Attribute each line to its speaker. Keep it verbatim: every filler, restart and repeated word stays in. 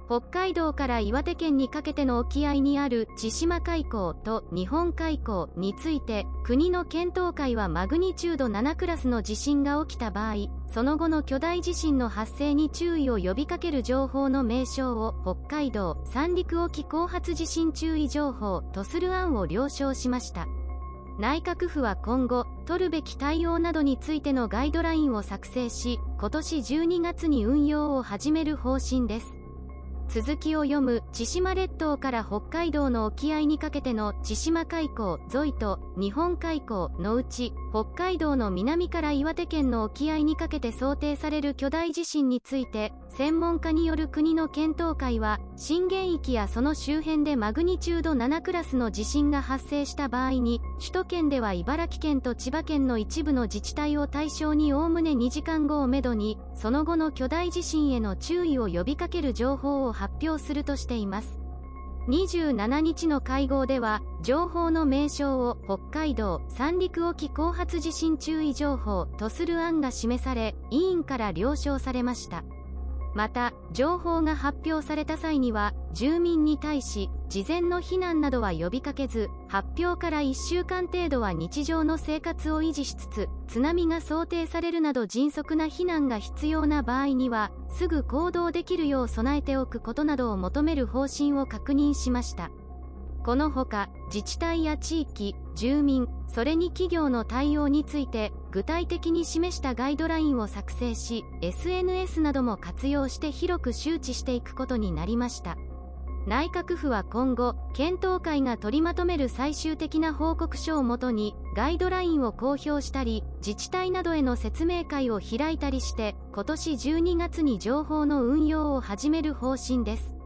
Speaker 1: 北海道から岩手県にかけての沖合にある千島海溝と日本海溝について、国の検討会はマグニチュードななクラスの地震が起きた場合、その後の巨大地震の発生に注意を呼びかける情報の名称を北海道・三陸沖後発地震注意情報とする案を了承しました。内閣府は今後、取るべき対応などについてのガイドラインを作成し、今年じゅうにがつに運用を始める方針です。続きを読む。千島列島から北海道の沖合にかけての千島海溝沿いと日本海溝のうち、北海道の南から岩手県の沖合にかけて想定される巨大地震について、専門家による国の検討会は、震源域やその周辺でマグニチュードななクラスの地震が発生した場合に、首都圏では茨城県と千葉県の一部の自治体を対象におおむねにじかんごをめどに、その後の巨大地震への注意を呼びかける情報を発表するとしています。にじゅうしちにちの会合では、情報の名称を北海道・三陸沖後発地震注意情報とする案が示され、委員から了承されました。また、情報が発表された際には、住民に対し、事前の避難などは呼びかけず、発表からいっしゅうかん程度は日常の生活を維持しつつ、津波が想定されるなど迅速な避難が必要な場合には、すぐ行動できるよう備えておくことなどを求める方針を確認しました。このほか、自治体や地域、住民、それに企業の対応について、具体的に示したガイドラインを作成し、エスエヌエス なども活用して広く周知していくことになりました。内閣府は今後、検討会が取りまとめる最終的な報告書をもとに、ガイドラインを公表したり、自治体などへの説明会を開いたりして、今年じゅうにがつに情報の運用を始める方針です。